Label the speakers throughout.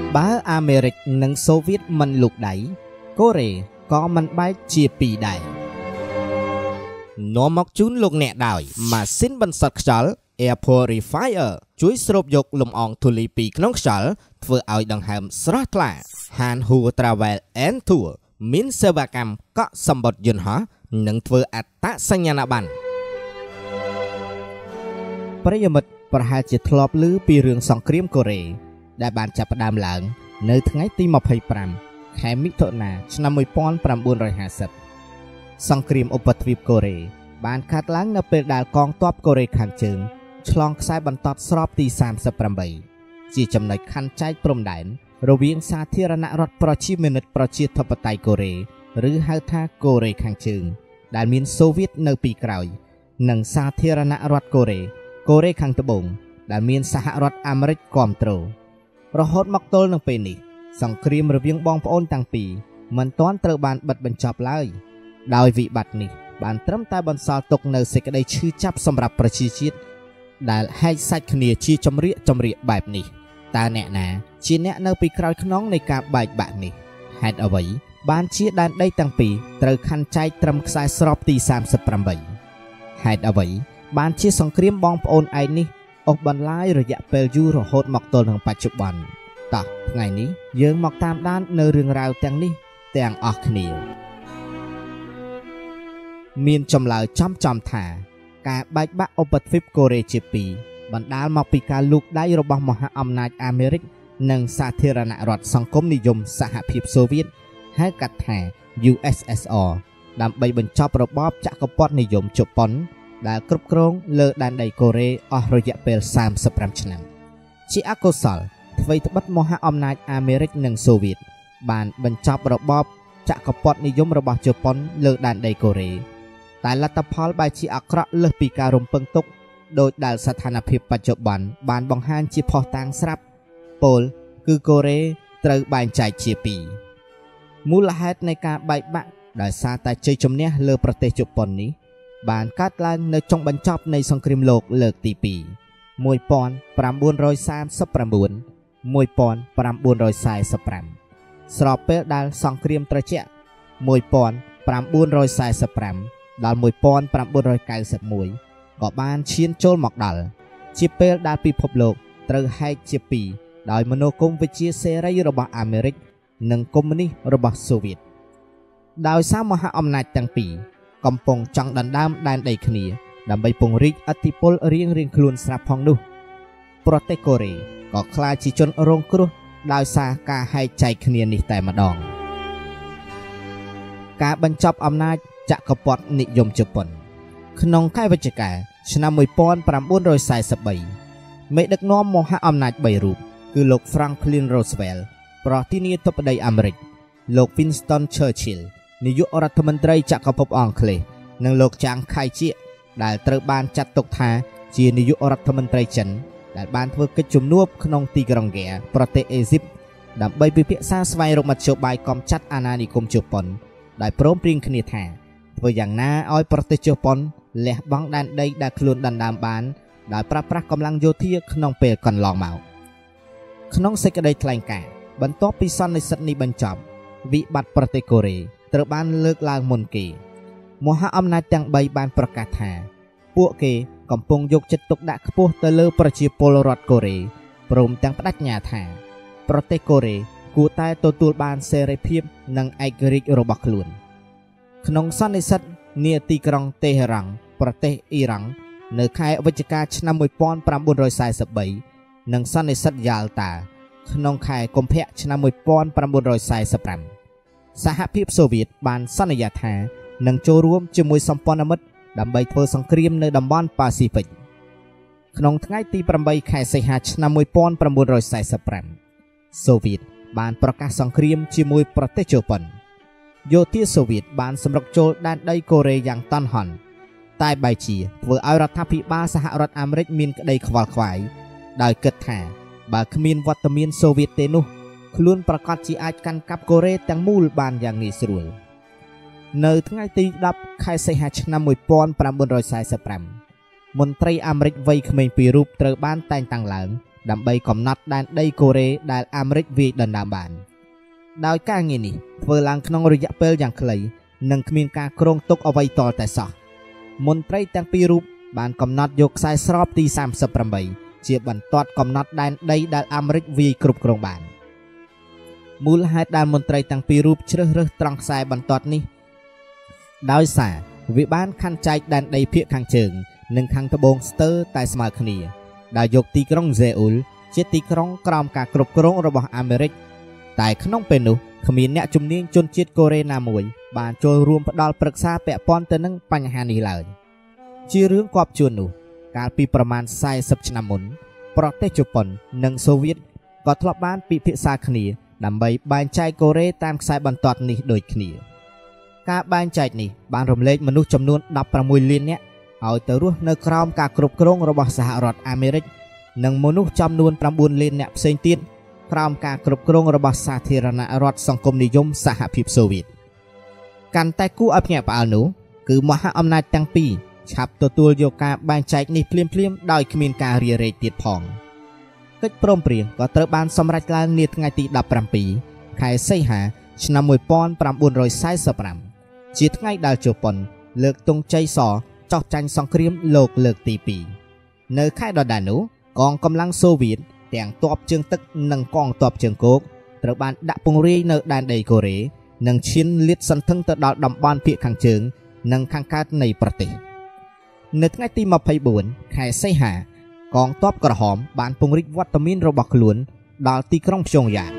Speaker 1: បើអាមេរិកនិងសូវៀតមិនលូកដៃកូរ៉េក៏មិនបែកជាពីរដែរនាំមកជូនលោកអ្នកដោយម៉ាស៊ីនបន្សុទ្ធខ្យល់ Air Purifier ជួយស្រូបយកលំអងធូលីពីក្នុងខ្យល់ធ្វើឲ្យដង្ហើមស្រស់ថ្លា Han Hu Travel and Tour មានសេវាកម្មកក់សម្បត្តិយន្តហោះនិងធ្វើអត្តសញ្ញាណប័ណ្ណប្រិយមិត្តប្រហែលជាធ្លាប់ឮពីរឿងសង្គ្រាមកូរ៉េដែលបានចាប់ផ្ដើមឡើងនៅថ្ងៃទី25ខែមិថុនាឆ្នាំ1950សង្គ្រាមឧបទ្វីបកូរ៉េបានកើតឡើងនៅពេលដែលកងទ័ពកូរ៉េខាងជើងឆ្លងខ្សែបន្ទាត់ស្របទី38ជាចំណុចខណ្ឌចែកព្រំដែនរវាងសាធារណរដ្ឋប្រជាមានិតប្រជាធិបតេយ្យកូរ៉េឬហៅថាកូរ៉េខាងជើងដែលមានសូវៀតនៅពីក្រោយនិងសាធារណរដ្ឋកូរ៉េខាងត្បូងដែលមានសហរដ្ឋអាមេរិកគាំទ្ររហូតមកទល់នឹងពេលនេះសង្គ្រាមរវាងបងប្អូនទាំងពីរមិនទាន់ត្រូវបានបិទបញ្ចប់ឡើយដោយវិបត្តិនេះបានត្រឹមតែបន្សល់ទុកនៅសេចក្តីឈឺចាប់សម្រាប់ប្រជាជាតិដែលហែកសាច់គ្នាជាចម្រៀកបែបនេះតើអ្នកណាជាអ្នកនៅពីក្រោយខ្នងនៃការបែកបាក់នេះហេតុអ្វីបានជាដែនដីទាំងពីរត្រូវខណ្ឌចែកត្រឹមខ្សែស្របទី38ហេតុអ្វីបានជាសង្គ្រាមបងប្អូនឯងនេះអូសបន្លាយរយៈពេលយូររហូតមកទល់នឹងបច្ចុប្បន្នតោះថ្ងៃនេះយើងមកតាមដាននៅរឿងរ៉ាវទាំងនេះទាំងអស់គ្នាមានចម្លើយចំថាការបែកបាក់ឧបទ្វីបកូរ៉េជាពីរបណ្ដាលមកពីការលូកដៃរបស់មហាអំណាចអាមេរិកនិងសាធារណរដ្ឋសង្គមនិយមសហភាពសូវៀតហៅកាត់ថា USSR ដើម្បីបញ្ចប់របបចក្រពត្តិនិយមជប៉ុនដែលគ្រប់គ្រងលើដែនដីកូរ៉េអស់រយៈពេល35ឆ្នាំជាអកុសលអ្វីត្បិតមហាអំណាចអាមេរិកនិងសូវៀតបានបញ្ចប់របបចក្រពត្តិនិយមរបស់ជប៉ុនលើដែនដីកូរ៉េតែលទ្ធផលបែរជាអាក្រក់លើសពីការរំពឹងទុកដោយដែលស្ថានភាពបច្ចុប្បន្នបានបង្ហាញជាភស្តុតាងស្រាប់ពោលគឺកូរ៉េត្រូវបែងចែកជាពីរមូលហេតុនៃការបែកបាក់ដោយសារតែជ័យជំនះលើប្រទេសជប៉ុននេះបានកើតឡើងនៅចុងបញ្ចប់នៃសង្គ្រាមលោកលើកទី2 1939 1945 ស្របពេលដែលសង្គ្រាមត្រជាក់1945ដល់1991ក៏បានឈានចូលមកដល់ជាពេលដែលពិភពលោកត្រូវហែកជាពីរដោយមនោគមវិជ្ជាសេរីរបស់អាមេរិកនិងកុម្មុយនីសរបស់សូវៀតដោយសារមហាអំណាចទាំងពីរកំពុងចង់ដណ្ដើមដែនដីគ្នាដើម្បីពង្រីកឥទ្ធិពលរៀងៗខ្លួនស្រាប់ផងនោះប្រទេសកូរ៉េក៏ក្លាយជាជនរងគ្រោះដោយសារការហែកចែកគ្នានេះតែម្ដងការបញ្ចប់អំណាចចក្រពត្តិនិយមជប៉ុនក្នុងខែវិច្ឆិកាឆ្នាំ1943មេដឹកនាំមហាអំណាច3រូបគឺលោក Franklin Roosevelt ប្រធានាធិបតីអាមេរិកលោក Winston Churchill នាយករដ្ឋមន្ត្រីចក្រភពអង់គ្លេសនិងលោកចាងខៃជៀកដែលត្រូវបានចាត់ទុកថាជានាយករដ្ឋមន្ត្រីចិនដែលបានធ្វើកិច្ចជំនួបក្នុងទីក្រុងហ្គាប្រទេសអេស៊ីបដើម្បីពិភាក្សាស្វែងរកមធ្យោបាយកំចាត់អាណានិគមជប៉ុនដោយព្រមព្រៀងគ្នាថាធ្វើយ៉ាងណាឲ្យប្រទេសជប៉ុនលះបង់ដែនដីដែលខ្លួនដណ្ដើមបានដោយប្រើប្រាស់កម្លាំងយោធាក្នុងពេលកន្លងមកក្នុងសេចក្តីថ្លែងការណ៍បន្ទាប់ពីសន្និសីទនេះបញ្ចប់វិបត្តិប្រទេសកូរ៉េត្រូវបានលើកឡើងមុនគេមហាអំណាចទាំង3បានប្រកាសថាពួកគេកំពុងយកចិត្តទុកដាក់ខ្ពស់ទៅលើប្រជាពលរដ្ឋកូរ៉េព្រមទាំងបដិញ្ញាថាប្រទេសកូរ៉េគួរតែទទួលបានសេរីភាពនិងឯករាជ្យរបស់ខ្លួនក្នុងសន្និសីទនាទីក្រុងតេហេរ៉ង់ប្រទេសអ៊ីរ៉ង់នៅខែវិច្ឆិកាឆ្នាំ1943និងសន្និសីទយ៉ាល់តាក្នុងខែកុម្ភៈឆ្នាំ1945សហភាពសូវៀតបានសន្យាថានឹងចូលរួមជាមួយសម្ព័ន្ធមិត្តដើម្បីធ្វើសង្គ្រាមនៅតំបន់ប៉ាស៊ីហ្វិកក្នុងថ្ងៃទី8ខែសីហាឆ្នាំ1945សូវៀតបានប្រកាសសង្គ្រាមជាមួយប្រទេសជប៉ុនយោធាសូវៀតបានសម្រុកចូលដែនដីកូរ៉េយ៉ាងតន់ហន់តែបែរជាធ្វើឲ្យរដ្ឋាភិបាលសហរដ្ឋអាមេរិកមានក្តីខ្វល់ខ្វាយដោយគិតថាបើគ្មានវត្តមានសូវៀតទេនោះខ្លួនប្រកាសជាអាចកាន់កាប់កូរ៉េទាំងមូលបានយ៉ាងងាយស្រួលនៅថ្ងៃទី10ខែសីហាឆ្នាំ1945មន្ត្រីអាមេរិកវ័យក្មេងពីររូបត្រូវបានតែងតាំងឡើងដើម្បីកំណត់ដែនដីកូរ៉េដែលអាមេរិកវាយដណ្ដើមបានដោយការងារនេះធ្វើឡើងក្នុងរយៈពេលយ៉ាងខ្លីនិងគ្មានការគ្រោងទុកអ្វីតតែសោះមន្ត្រីទាំងពីររូបបានកំណត់យកខ្សែស្របទី38ជាបន្ទាត់កំណត់ដែនដីដែលអាមេរិកវាយគ្រប់គ្រងបានមូលហេតុដែលមន្ត្រីទាំងពីររូបជ្រើសរើសត្រង់ខ្សែបន្ទាត់នេះដោយសារវាបានខណ្ឌចែកដែនដីភាគខាងជើងនិងខាងត្បូងស្ទើរតែស្មើគ្នាដែលយកទីក្រុងហ្សេអ៊ូលជាទីក្រុងក្រោមការគ្រប់គ្រងរបស់អាមេរិកតែក្នុងពេលនោះគ្មានអ្នកជំនាញជនជាតិកូរ៉េណាមួយបានចូលរួមផ្ដល់ប្រឹក្សាពាក់ព័ន្ធទៅនឹងបញ្ហានេះឡើយជារឿងគប់ជួននោះកាលពីប្រមាណ40ឆ្នាំមុនប្រទេសជប៉ុននិងសូវៀតក៏ធ្លាប់បានពិភាក្សាគ្នាដើម្បីបែងចែកកូរ៉េតាមខ្សែបន្ទាត់នេះដូចគ្នាការបែងចែកនេះបានរំលែកមនុស្សចំនួន16លាននាក់ឲ្យទៅរស់នៅក្រោមការគ្រប់គ្រងរបស់សហរដ្ឋអាមេរិកនិងមនុស្សចំនួន9លាននាក់ផ្សេងទៀតក្រោមការគ្រប់គ្រងរបស់សាធារណរដ្ឋសង្គមនិយមសហភាពសូវៀតកាន់តែគួរឲ្យភ្ញាក់ផ្អើលនោះគឺមហាអំណាចទាំងពីរឆាប់ទទួលយកការបែងចែកនេះភ្លាមៗដោយគ្មានការរារែកទៀតផងកិច្ចព្រមព្រៀងក៏ត្រូវបានសម្រេចឡើងនាថ្ងៃទី17ខែសីហាឆ្នាំ1945ជាថ្ងៃដែលជប៉ុនលើកទង់ជ័យសចោះចាញ់សង្គ្រាមលោកលើកទី2នៅខែដដែលនោះកងកម្លាំងសូវៀតទាំងទ័ពជើងទឹកនិងកងទ័ពជើងគោកត្រូវបានដាក់ពង្រាយនៅដែនដីកូរ៉េនិងឈានលាតសន្ធឹងទៅដល់តំបន់ភាគខាងជើងនិងខាងកើតនៃប្រទេសនៅថ្ងៃទី24ខែសីហាកងទ័ពក្រហមបានពង្រីកវត្តមានរបស់ខ្លួនដល់ទីក្រុងព្យុងយ៉ាង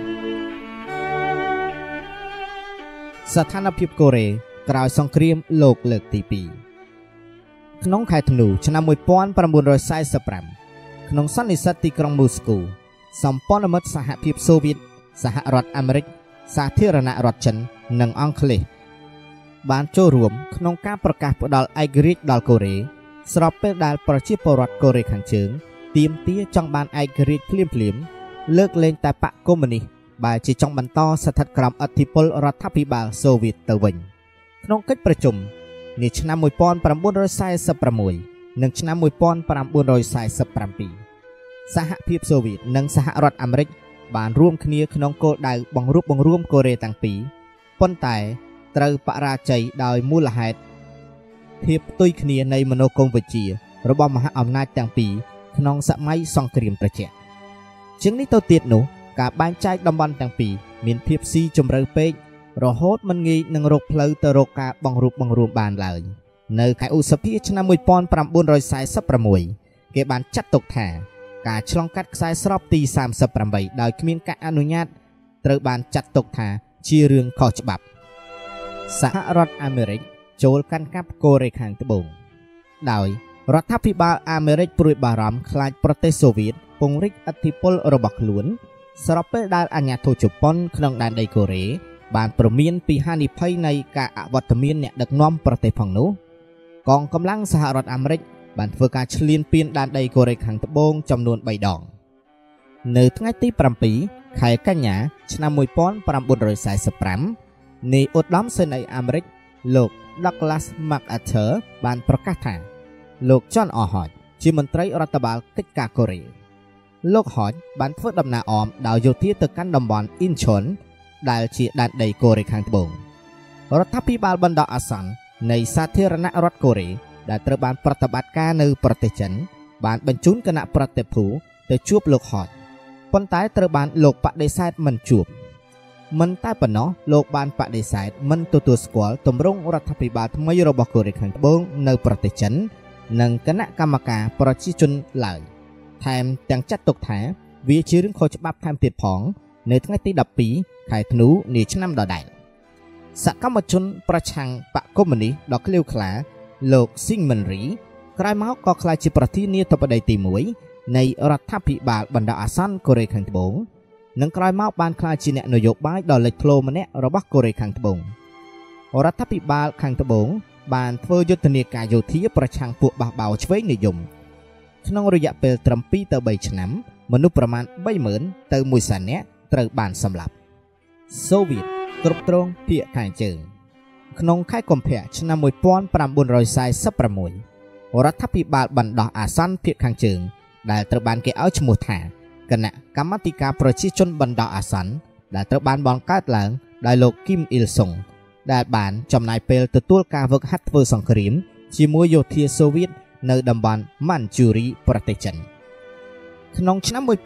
Speaker 1: ស្ថានភាពកូរ៉េក្រោយសង្គ្រាមលោកលើកទី2ក្នុងខែធ្នូឆ្នាំ1945ក្នុងសន្និសីទទីក្រុងមូស្គូសម្ព័ន្ធមិត្តសហភាពសូវៀតសហរដ្ឋអាមេរិកសាធារណរដ្ឋចិននិងអង់គ្លេសបានចូលរួមក្នុងការប្រកាសផ្ដល់ឯករាជ្យដល់កូរ៉េស្របពេលដែលប្រជាពលរដ្ឋកូរ៉េខាងជើងទាមទារចង់បានឯករាជ្យភ្លាមៗលើកលែងតែបកកុម្មុយនីសបែរជាចង់បន្តស្ថិតក្រោមឥទ្ធិពលរដ្ឋាភិបាលសូវៀតទៅវិញក្នុងកិច្ចប្រជុំនាឆ្នាំ1946និងឆ្នាំ1947សហភាពសូវៀតនិងសហរដ្ឋអាមេរិកបានរួមគ្នាក្នុងគោលដៅបង្រួបបង្រួមកូរ៉េទាំងពីរប៉ុន្តែត្រូវបរាជ័យដោយមូលហេតុភាពផ្ទុយគ្នានៃមនោគមវិជ្ជារបស់មហាអំណាចទាំងពីរក្នុងសម័យសង្គ្រាមត្រជាក់ជាងនេះទៅទៀតនោះការបែងចែកតំបន់ទាំងពីរមានភាពស៊ីជម្រៅពេករហូតមិនងាយនឹងរកផ្លូវទៅរកការបង្រួបបង្រួមបានឡើយនៅខែឧសភាឆ្នាំ1946គេបានចាត់ទុកថាការឆ្លងកាត់ខ្សែស្របទី38ដោយគ្មានការអនុញ្ញាតត្រូវបានចាត់ទុកថាជារឿងខុសច្បាប់សហរដ្ឋអាមេរិកចូលកាន់កាប់កូរ៉េខាងត្បូងដោយរដ្ឋាភិបាលអាមេរិកព្រួយបារម្ភខ្លាចប្រទេសសូវៀតពង្រីកឥទ្ធិពលរបស់ខ្លួនស្របពេលដែលអាញាធិបតេយ្យជប៉ុនក្នុងដែនដីកូរ៉េបានព្រមានពីហានិភ័យនៃការអវត្តមានអ្នកដឹកនាំប្រទេសផងនោះកងកម្លាំងសហរដ្ឋអាមេរិកបានធ្វើការឈ្លានពានដែនដីកូរ៉េខាងត្បូងចំនួន3ដងនៅថ្ងៃទី7ខែកញ្ញាឆ្នាំ1945នាយឧត្តមសេនីយ៍អាមេរិកលោក Douglas MacArthur បានប្រកាសថាលោក John R. Hodge ជាមន្ត្រីរដ្ឋបាលកិច្ចការកូរ៉េលោក Hodge បានធ្វើដំណើរអមដោយយោធាទៅកាន់តំបន់ Incheon ដែលជាដែនដីកូរ៉េខាងត្បូងរដ្ឋាភិបាលបណ្ដោះអាសន្ននៃសាធារណរដ្ឋកូរ៉េដែលត្រូវបានប្រតិបត្តិការនៅប្រទេសចិនបានបញ្ជូនគណៈប្រតិភូទៅជួបលោក Hodge ប៉ុន្តែត្រូវបានលោកបដិសេធមិនជួបមិនតែប៉ុណ្ណោះលោកបានបដិសេធមិនទទួលស្គាល់ទម្រង់រដ្ឋាភិបាលថ្មីរបស់កូរ៉េខាងត្បូងនៅប្រទេសចិននិងគណៈកម្មការប្រជាជនឡើយថែមទាំងចាត់ទុកថាវាជារឿងខុសច្បាប់ថែមទៀតផងនៅថ្ងៃទី12ខែធ្នូនាឆ្នាំដដែលសកម្មជនប្រឆាំងបកកុម្មុយនីសដ៏ក្លៀវក្លាលោកស៊ីងមិនរីក្រោយមកក៏ក្លាយជាប្រធានាធិបតីទី1នៃរដ្ឋាភិបាលបណ្ដោះអាសន្នកូរ៉េខាងត្បូងនិងក្រោយមកបានក្លាយជាអ្នកនយោបាយដ៏លេចធ្លោម្នាក់របស់កូរ៉េខាងត្បូងរដ្ឋាភិបាលខាងត្បូងបានធ្វើយុទ្ធនាការយោធាប្រឆាំងពួកបះបោរឆ្វេងនិយមក្នុងរយៈពេលត្រឹម2ទៅ3ឆ្នាំមនុស្សប្រមាណ 30,000 ទៅ 100,000 នាក់ត្រូវបានសម្លាប់សូវៀតគ្រប់គ្រងភាគខាងជើងក្នុងខែកុម្ភៈឆ្នាំ1946រដ្ឋាភិបាលបណ្ដោះអាសន្នភាគខាងជើងដែលត្រូវបានគេឲ្យឈ្មោះថាគណៈកម្មាធិការប្រជាជនបណ្ដោះអាសន្នដែលត្រូវបានបង្កើតឡើងដោយលោកគីមអ៊ីលសុងដែលបានចំណាយពេលទទួលការហ្វឹកហាត់ធ្វើសង្គ្រាមជាមួយយោធាសូវៀតនៅតំបន់ម៉ាន់ជូរីប្រទេសចិនក្នុងឆ្នាំ1946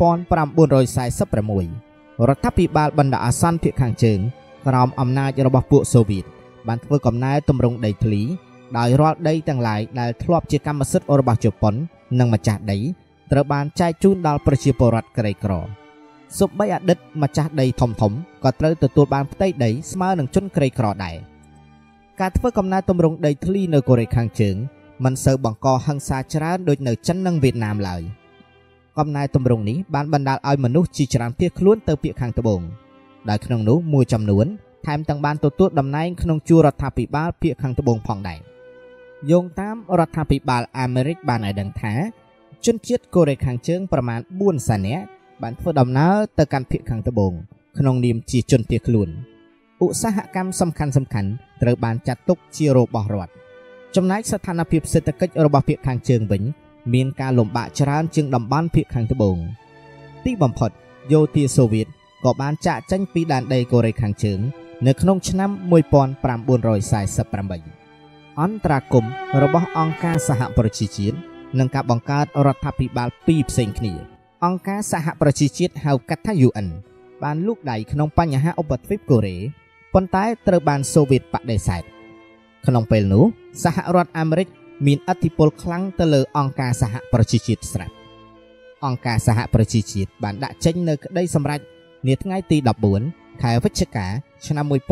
Speaker 1: រដ្ឋាភិបាលបណ្ដោះអាសន្នភាគខាងជើងក្រោមអំណាចរបស់ពួកសូវៀតបានធ្វើកំណែទម្រង់ដីធ្លីដោយរាល់ដីទាំងឡាយដែលធ្លាប់ជាកម្មសិទ្ធិរបស់ជប៉ុននិងម្ចាស់ដីត្រូវបានចែកជូនដល់ប្រជាពលរដ្ឋក្រីក្រសូម្បីអតីតម្ចាស់ដីធំៗក៏ត្រូវទទួលបានផ្ទៃដីស្មើនឹងជនក្រីក្រដែរការធ្វើកំណែទម្រង់ដីធ្លីនៅកូរ៉េខាងជើងមិនសូវបង្កហិង្សាច្រើនដូចនៅចិននិងវៀតណាមឡើយកំណែទម្រង់នេះបានបណ្ដាលឲ្យមនុស្សជាច្រើនភៀសខ្លួនទៅភាគខាងត្បូងដោយក្នុងនោះមួយចំនួនថែមទាំងបានទទួលតំណែងក្នុងជួររដ្ឋាភិបាលភាគខាងត្បូងផងដែរយោងតាមរដ្ឋាភិបាលអាមេរិកបានឲ្យដឹងថាជនជាតិកូរ៉េខាងជើងប្រមាណ4សែននាក់បានធ្វើដំណើរទៅកាន់ភាគខាងត្បូងក្នុងនាមជាជនភៀសខ្លួនឧស្សាហកម្មសំខាន់ត្រូវបានចាត់ទុកជារបស់រដ្ឋចំណែកស្ថានភាពសេដ្ឋកិច្ចរបស់ភាគខាងជើងវិញមានការលំបាកច្រើនជាងតំបន់ភាគខាងត្បូងទីបំផុតយោធាសូវៀតក៏បានចាកចេញពីដែនដីកូរ៉េខាងជើងនៅក្នុងឆ្នាំ1948អន្តរាគមន៍របស់អង្គការសហប្រជាជាតិនិងការបង្កើតរដ្ឋាភិបាលពីរផ្សេងគ្នាអង្គការសហប្រជាជាតិហៅកាត់ថា UN បានលូកដៃក្នុងបញ្ហាឧបទ្វីបកូរ៉េប៉ុន្តែត្រូវបានសូវៀតបដិសេធក្នុងពេលនោះសហរដ្ឋអាមេរិកមានឥទ្ធិពលខ្លាំងទៅលើអង្គការសហប្រជាជាតិស្រាប់អង្គការសហប្រជាជាតិបានដាក់ចេញនូវក្តីសម្រេចនាថ្ងៃទី14ខែវិច្ឆិកាឆ្នាំ1947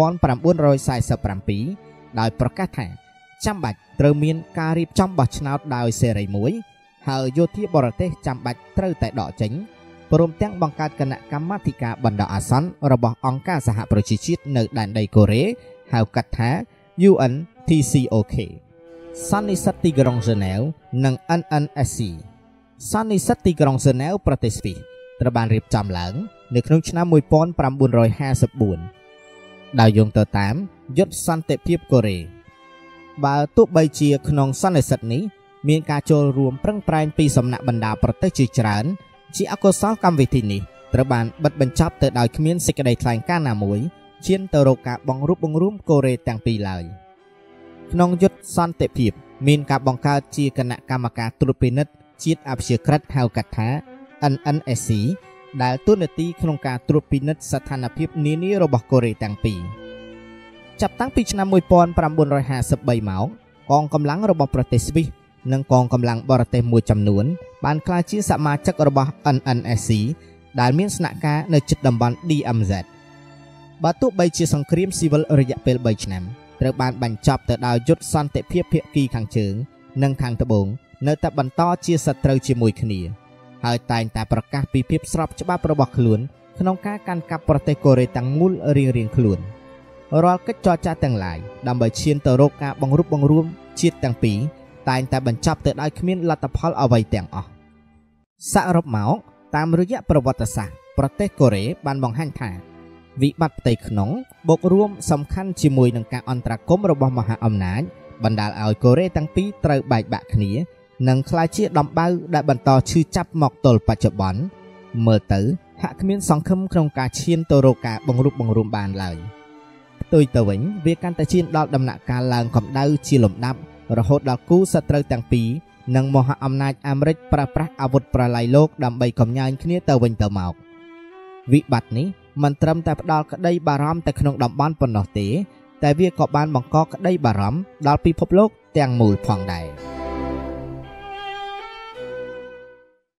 Speaker 1: ដោយប្រកាសថាចាំបាច់ត្រូវមានការរៀបចំបោះឆ្នោតដោយសេរីមួយហើយយោធាបរទេសចាំបាច់ត្រូវតែដកចេញព្រមទាំងបង្កើតគណៈកម្មាធិការបណ្ដោះអាសន្នរបស់អង្គការសហប្រជាជាតិនៅដែនដីកូរ៉េហៅកាត់ថា UNTCOK សន្និសីទទីក្រុងហ្សឺណែវនិង NNSC សន្និសីទទីក្រុងហ្សឺណែវប្រទេសស្វីសត្រូវបានរៀបចំឡើងនៅក្នុងឆ្នាំ1954ដោយយោងទៅតាមយុទ្ធសន្តិភាពកូរ៉េបើទោះបីជាក្នុងសន្និសីទនេះមានការចូលរួមប្រឹងប្រែងពីសំណាក់បណ្ដាប្រទេសជាច្រើនជាអកុសលកម្មវិធីនេះត្រូវបានបិទបញ្ចប់ទៅដោយគ្មានសេចក្តីថ្លែងការណ៍ណាមួយឈានទៅរកការបង្រួបបង្រួមកូរ៉េទាំងពីរឡើយក្នុងយុទ្ធសន្តិភាពមានការបង្កើតជាគណៈកម្មការត្រួតពិនិត្យជាតិអព្យាក្រឹតហៅកាត់ថា NNSC ដែលតួនាទីក្នុងការត្រួតពិនិត្យស្ថានភាពនានារបស់កូរ៉េទាំងពីរចាប់តាំងពីឆ្នាំ1953មកកងកម្លាំងរបស់ប្រទេសស្វីសនិងកងកម្លាំងបរទេសមួយចំនួនបានក្លាយជាសមាជិករបស់ NNSC ដែលមានស្នាក់ការនៅជិតតំបន់ DMZ បើទោះបីជាសង្គ្រាមស៊ីវិលរយៈពេល3ឆ្នាំត្រូវបានបញ្ចប់ទៅដោយយុទ្ធសន្តិភាពភាគីខាងជើងនិងខាងត្បូងនៅតែបន្តជាសត្រូវជាមួយគ្នាហើយតែងតែប្រកាសពីភាពស្របច្បាប់របស់ខ្លួនក្នុងការកាន់កាប់ប្រទេសកូរ៉េទាំងមូលរៀងៗខ្លួនរាល់កិច្ចចរចាទាំងឡាយដើម្បីឈានទៅរកការបង្រួបបង្រួមជាតិទាំងពីរតែងតែបញ្ចប់ទៅដោយគ្មានលទ្ធផលអ្វីទាំងអស់សរុបមកតាមរយៈប្រវត្តិសាស្ត្រប្រទេសកូរ៉េបានបង្ហាញថាវិបត្តិផ្ទៃក្នុងបូករួមសំខាន់ជាមួយនឹងការអន្តរាគមន៍របស់មហាអំណាចបណ្ដាលឲ្យកូរ៉េទាំងពីរត្រូវបែកបាក់គ្នានិងក្លាយជាដំបៅដែលបន្តឈឺចាប់មកទល់បច្ចុប្បន្នមើលទៅហាក់គ្មានសង្ឃឹមក្នុងការឈានទៅរកការបង្រួបបង្រួមបានឡើយផ្ទុយទៅវិញវាកាន់តែឈានដល់ដំណាក់កាលឡើងកម្ដៅជាលំដាប់រហូតដល់គូសត្រូវទាំងពីរនិងមហាអំណាចអាមេរិកប្រើប្រាស់អាវុធប្រឡាយលោកដើម្បីកំញាញគ្នាទៅវិញទៅមកវិបត្តិនេះមិនត្រឹមតែផ្ដល់ក្តីបារម្ភតែក្នុងតំបន់ប៉ុណ្ណោះទេតែវាក៏បានបង្កក្តីបារម្ភដល់ពិភពលោកទាំងមូលផងដែរ